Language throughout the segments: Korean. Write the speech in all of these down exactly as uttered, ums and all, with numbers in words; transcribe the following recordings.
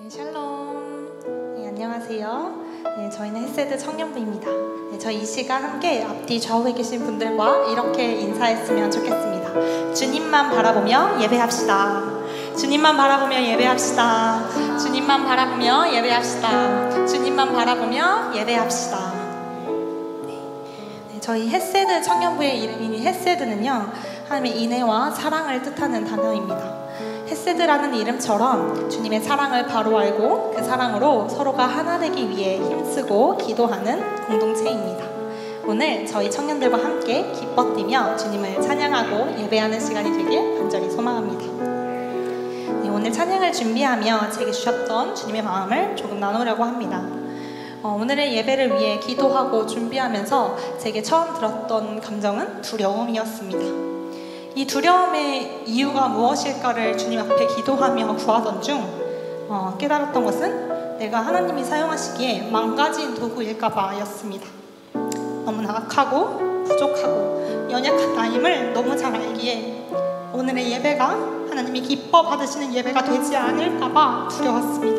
네, 샬롬. 네, 안녕하세요. 네, 저희는 햇세드 청년부입니다. 네, 저희 이 시간 함께 앞뒤 좌우에 계신 분들과 이렇게 인사했으면 좋겠습니다. 주님만 바라보며 예배합시다. 주님만 바라보며 예배합시다. 주님만 바라보며 예배합시다. 주님만 바라보며 예배합시다. 네, 네, 저희 햇세드 청년부의 이름인 햇세드는요, 하나님의 인애와 사랑을 뜻하는 단어입니다. 햇세드라는 이름처럼 주님의 사랑을 바로 알고 그 사랑으로 서로가 하나 되기 위해 힘쓰고 기도하는 공동체입니다. 오늘 저희 청년들과 함께 기뻐 뛰며 주님을 찬양하고 예배하는 시간이 되길 간절히 소망합니다. 네, 오늘 찬양을 준비하며 제게 주셨던 주님의 마음을 조금 나누려고 합니다. 어, 오늘의 예배를 위해 기도하고 준비하면서 제게 처음 들었던 감정은 두려움이었습니다. 이 두려움의 이유가 무엇일까를 주님 앞에 기도하며 구하던 중 어, 깨달았던 것은 내가 하나님이 사용하시기에 망가진 도구일까봐 였습니다. 너무나 악하고 부족하고 연약한 나임을 너무 잘 알기에 오늘의 예배가 하나님이 기뻐 받으시는 예배가 되지 않을까봐 두려웠습니다.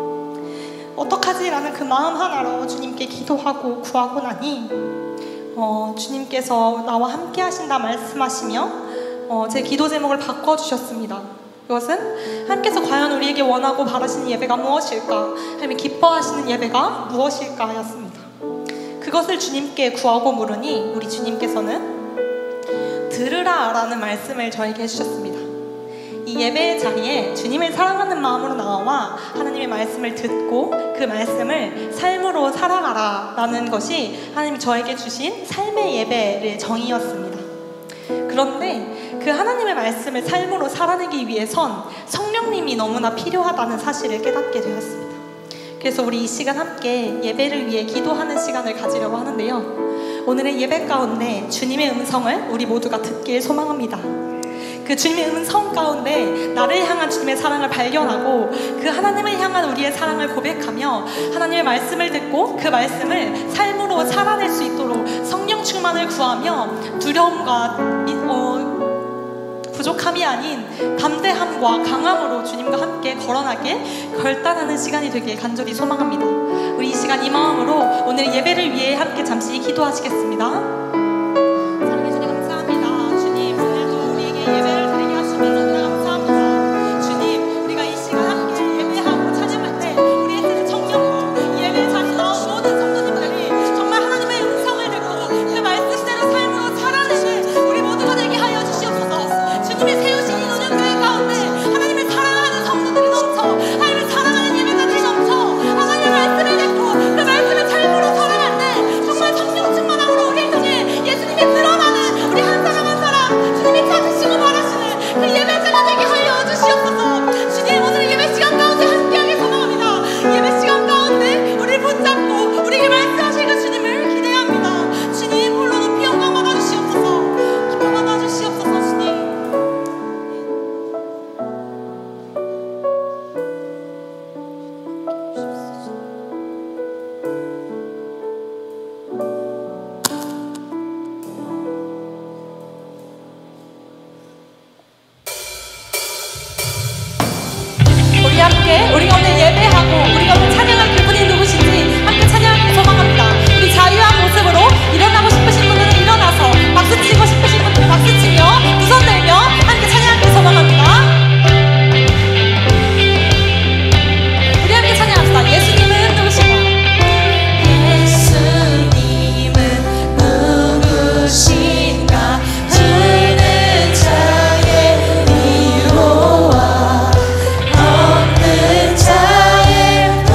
어떡하지? 라는 그 마음 하나로 주님께 기도하고 구하고 나니 어, 주님께서 나와 함께 하신다 말씀하시며 어, 제 기도 제목을 바꿔주셨습니다. 그것은 하나님께서 과연 우리에게 원하고 바라시는 예배가 무엇일까? 하나님이 기뻐하시는 예배가 무엇일까? 였습니다. 그것을 주님께 구하고 물으니 우리 주님께서는 들으라 라는 말씀을 저에게 해주셨습니다. 이 예배의 자리에 주님을 사랑하는 마음으로 나와 하나님의 말씀을 듣고 그 말씀을 삶으로 살아가라 라는 것이 하나님이 저에게 주신 삶의 예배의 정의였습니다. 그런데 그 하나님의 말씀을 삶으로 살아내기 위해선 성령님이 너무나 필요하다는 사실을 깨닫게 되었습니다. 그래서 우리 이 시간 함께 예배를 위해 기도하는 시간을 가지려고 하는데요, 오늘의 예배 가운데 주님의 음성을 우리 모두가 듣길 소망합니다. 그 주님의 음성 가운데 나를 향한 주님의 사랑을 발견하고 그 하나님을 향한 우리의 사랑을 고백하며 하나님의 말씀을 듣고 그 말씀을 삶으로 살아낼 수 있도록 성령 충만을 구하며 두려움과 어, 부족함이 아닌 담대함과 강함으로 주님과 함께 걸어나게 결단하는 시간이 되길 간절히 소망합니다. 우리 이 시간 이 마음으로 오늘 예배를 위해 함께 잠시 기도하시겠습니다. 사랑해 주님 감사합니다. 주님 오늘도 우리에게 예배를 드리게 하시면서 정말 감사합니다. 주님 우리가 이 시간 함께 예배하고 찬양할 때 우리 햇세드 청년부 예배 자리에 나온 모든 성도님들이 정말 하나님의 음성을 듣고 그 말씀대로 삶으로 살아내는 우리 모두가 되게 하여 주시옵소서. 주님이 세우신 이 노년교회 가운데 하나님을 사랑하는 성도들이 넘쳐 하나님을 사랑하는 예배자들이 넘쳐 하나님의 말씀을 듣고 그 말씀을 삶으로 살아갈 때 정말 성령 충만함으로 우리 중에 예수님이 드러나는 우리 한 사람 한 사람 주님이 찾으시고 바라시는 그 예배자가 되게 하여 주시옵소서. 주님 오늘 예배 시간 가운데 함께하길 소망합니다. 예배 시간 가운데 우리를 붙잡고 우리에게 말씀하실 그 주님을 기대합니다. 주님 홀로 높이 영광 받아주시옵소서. 기쁨 받아주시옵소서. 주님 우리 함께 우리가 오늘 예배하고 우리가 오늘 찬양할 그분이 누구신지 함께 찬양하길 소망합니다. 우리 자유한 모습으로 일어나고 싶으신 분들은 일어나서 박수치고 싶으신 분들은 박수치며 두 손 들며 함께 찬양하길 소망합니다. 우리 함께 찬양합시다. 예수님은 누구신가? 예수님은 누구신가? 주는 자의 위로와 없는 자의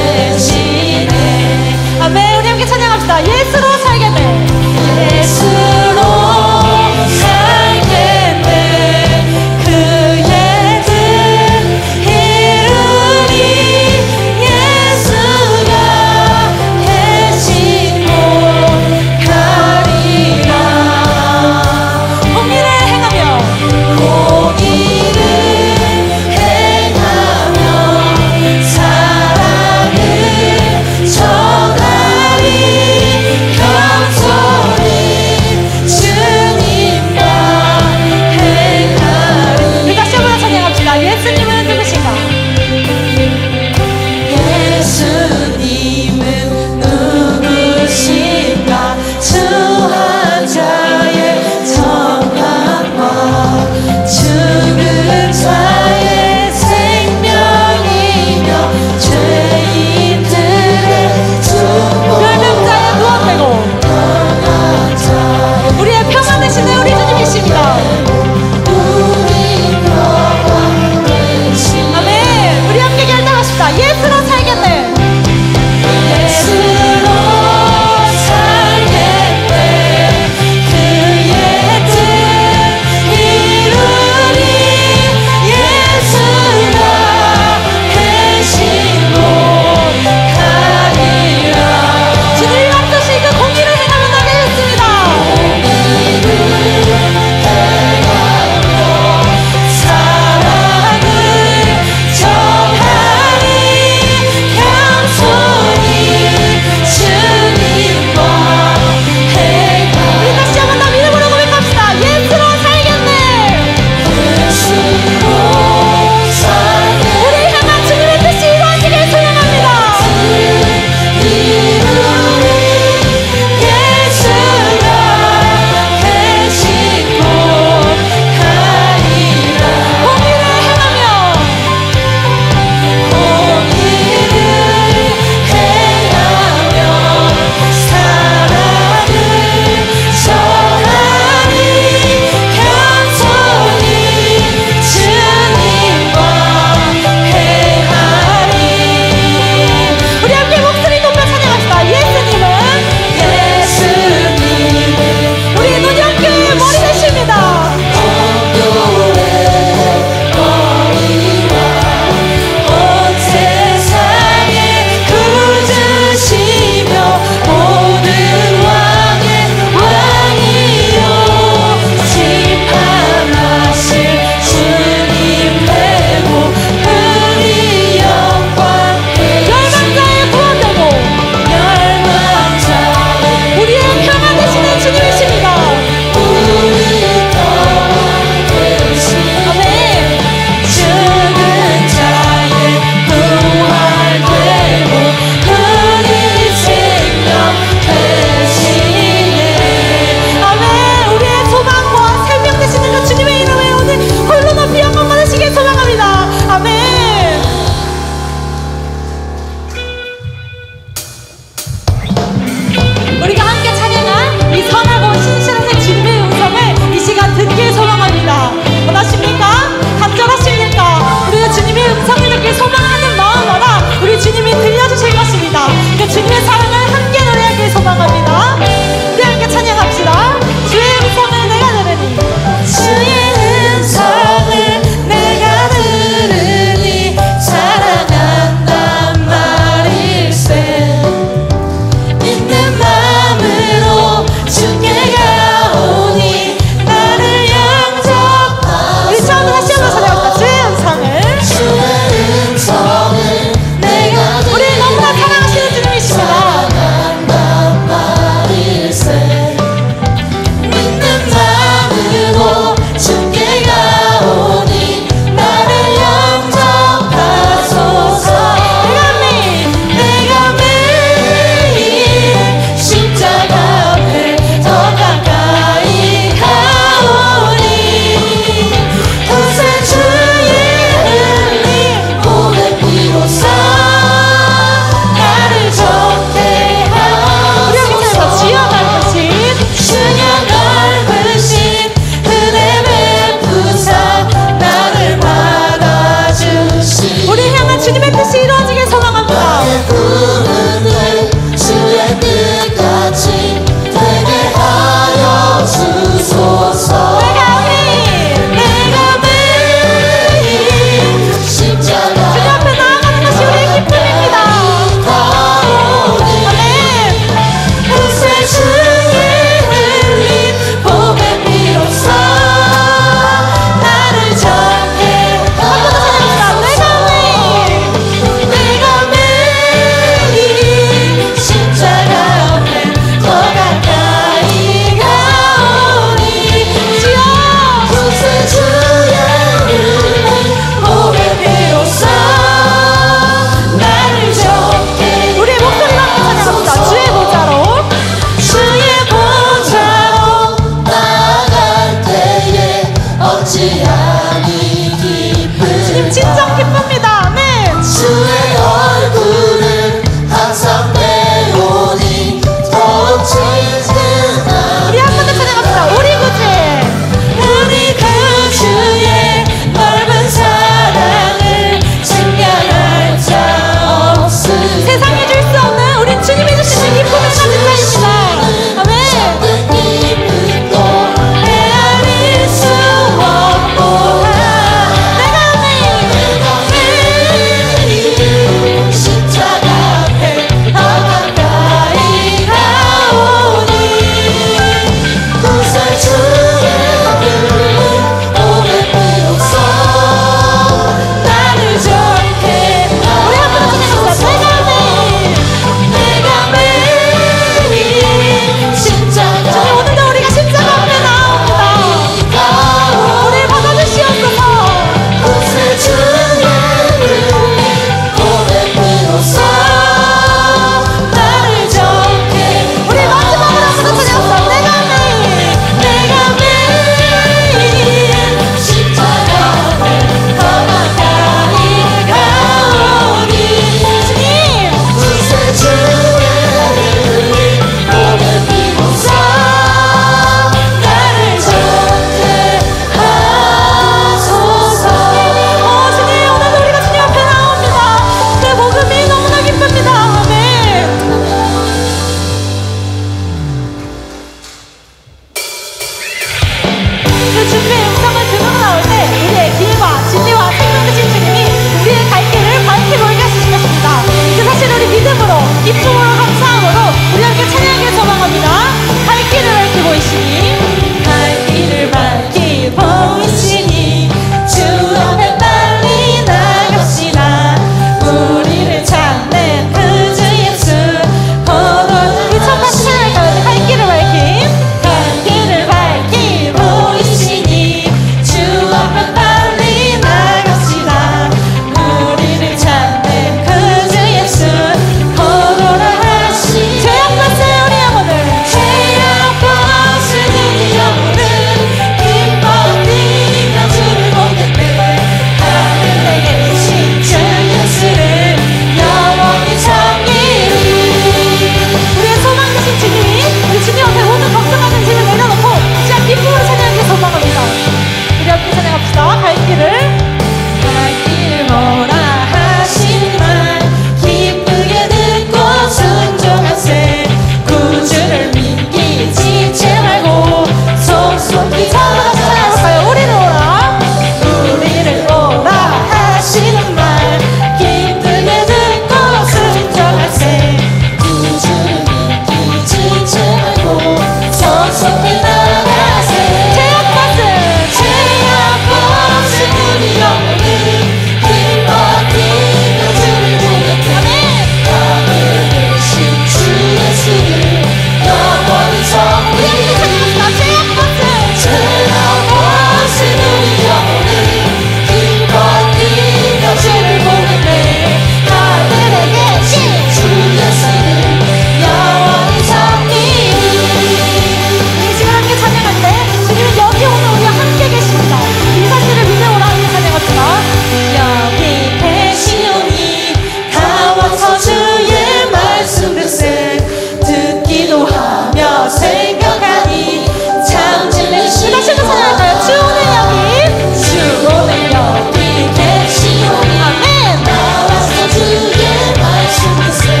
더 생각하니 참 질리시. 다시 한번 찬양할까요? 주 오늘 여기 주 오늘 여기 계시오니 아멘. 나와서 주의 말씀을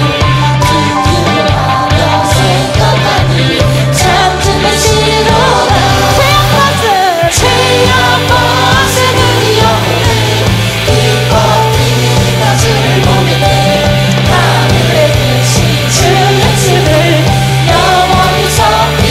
기도하며 생각하니 참 질리시로다. 태양받은 태양받은 은이 없네. 기뻐 뛰는 가슴을 보게 돼. 하늘에 계신 주 예수를 영원히 섬기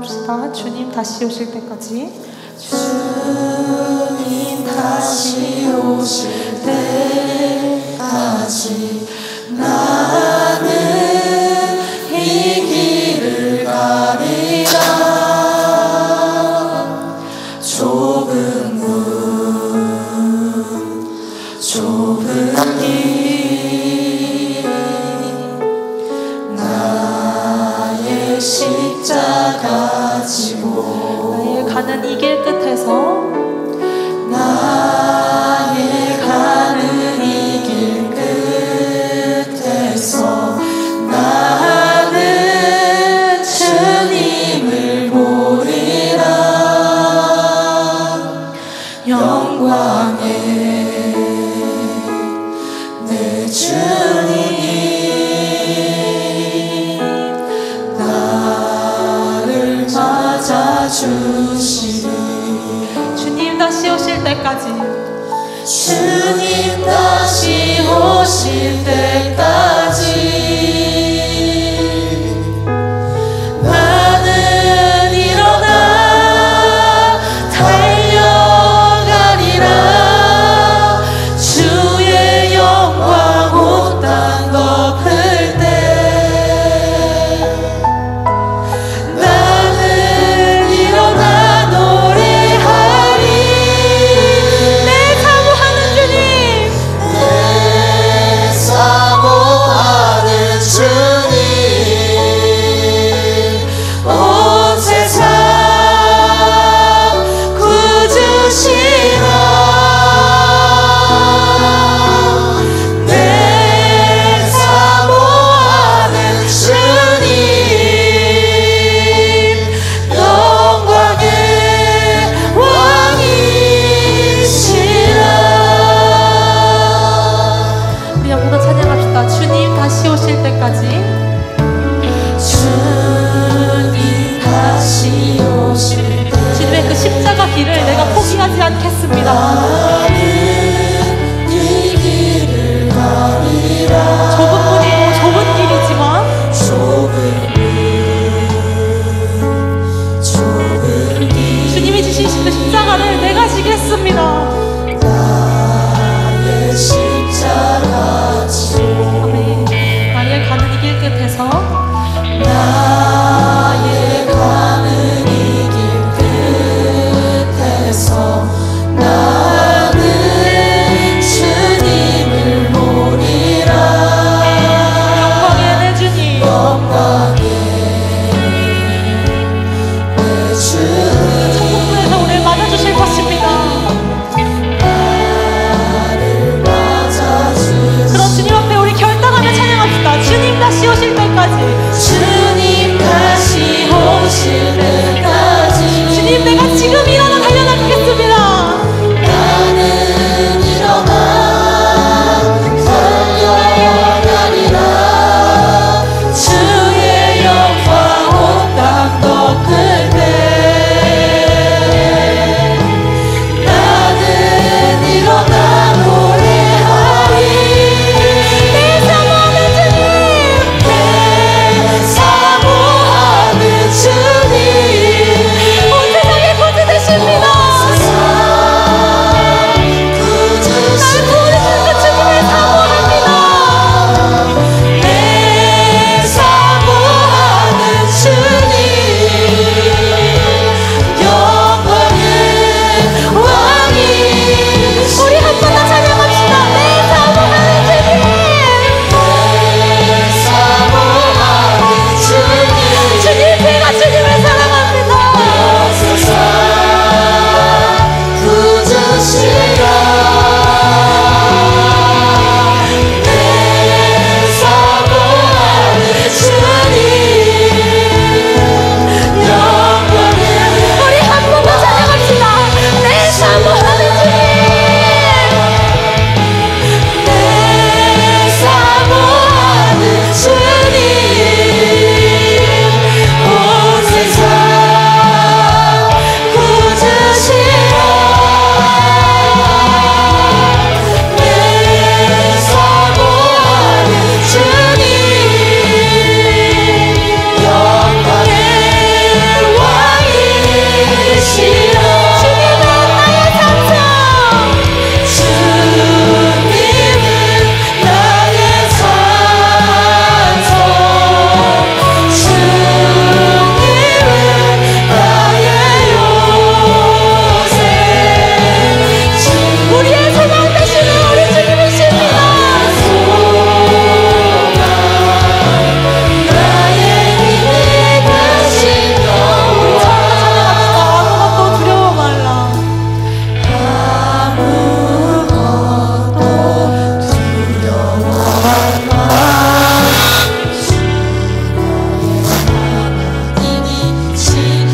찬양합시다. 주님 다시 오실 때까지. 주님 다시 오실 때까지 나는 이 길을 가리라. 좁은 문 좁은 길 나의 십자가 지고 나의 가는 이 길 끝에서 나의 가는 이 길 끝에서 나는 주님을 보리라. 영광의 내 주님 나를 맞아주시리. 주님 다시 오실 때까지. 주님 다시 오실 때까지 나는 일어나 달려가리라. 주의 영광 온 땅 덮을 때 나는 일어나 노래하리. 내 사모하는 주님, 내 사모하는 주님 온 세상 구주시라. 내 사모하는 주님 영광의 왕이시라. 우리 모두 찬양합시다. 주님 다시 오실 때까지. 주님 다시 오실 때 주님의 그 십자가 길을 내가 포기하지 않겠습니다. 나는 이 길을 가리라. 좁은 문이고 좁은 길이지만 좁은 문 좁은 길 주님이 주신 그 십자가를 내가 지겠습니다. 나의 십자가 지고 아멘. 나의 가는 이 길 끝에서 나의 가는 이 길 끝에서 나는 주님을 모리라. 영광의 내 주님, 영광의 내 주님 천국에서 우리를 맞아주실 것입니다.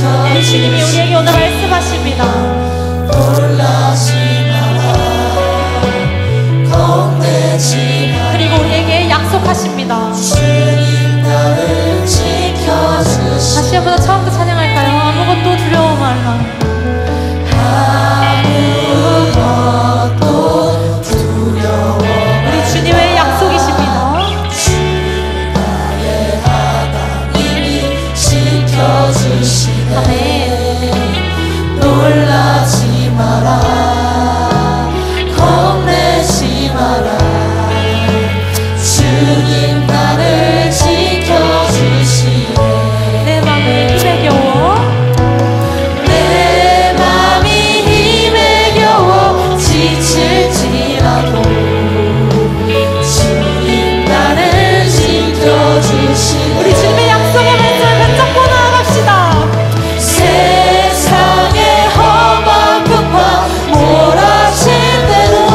네, 주님이 우리에게 오늘 말씀하십니다. 놀라지 마라 겁내지 마라 그리고 우리에게 약속하십니다. 주님 나를 지켜주시 다시 한번 처음부터 찬양할까요? 아무것도 두려워 말라. 아무것도 두려워 우리 주님의 약속이십니다. 주님 나의 하나님이 지켜주시네 아멘. 놀라지 마라 겁내지 마라 주님 나를 지켜주시네 내 맘을 힘에 겨워 내 맘이 힘에 겨워 지칠지라도 주님 나를 지켜주시네 우리 주님의 약속의 말씀을 붙잡고 나아갑시다. 세상의 험한 풍파 몰아칠 때도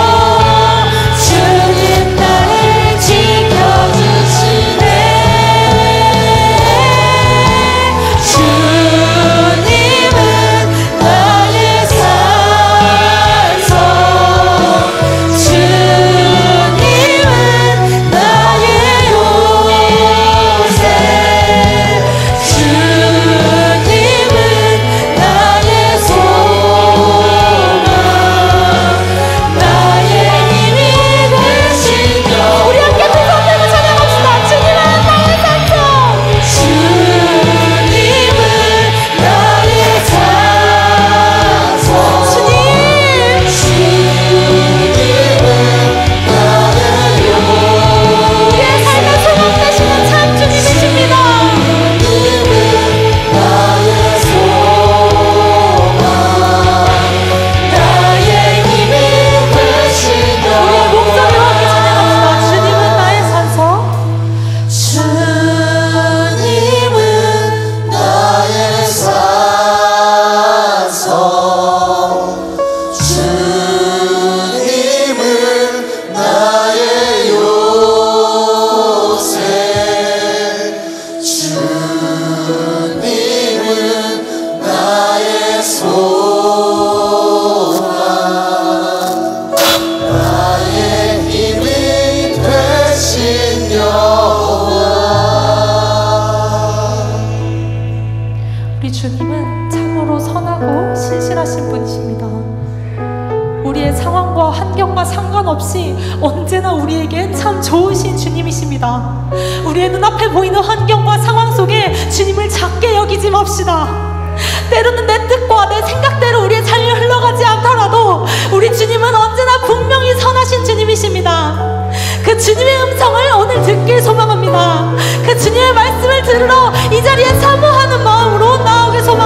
주님 나를 지켜주시네 주님은 나의 산성 주님은 나의 요새 주님은 나의 소망 나의 힘이 되시며 우리 함께 두 손 들고 찬양합시다. 주님은 나의 산성. 주님은 나의 산성 주님. 주님은 나의 요 우리의 삶의 소망 되시는 참 주님이십니다. 주님은 나의 소망 나의 힘이 되시며 우리의 목소리와 함께 찬양합시다. 주님은 나의 산성. 주님은 나의 산성 주님은 나의 요새 주님은 나의 소망 나의 힘이 되신 여호와 우리 주님은 참으로 선하고 신실하신 분이십니다. 우리의 상황과 환경과 상관없이 언제나 우리에게 참 좋으신 주님이십니다. 우리의 눈앞에 보이는 환경과 상황 속에 주님을 작게 여기지 맙시다. 때로는 내 뜻과 내 생각대로 우리의 삶이 흘러가지 않더라도 우리 주님은 언제나 분명히 선하신 주님이십니다. 그 주님의 음성을 오늘 듣길 소망합니다. 그 주님의 말씀을 들으러 이 자리에 사모하는 마음으로 나오길 소망합니다.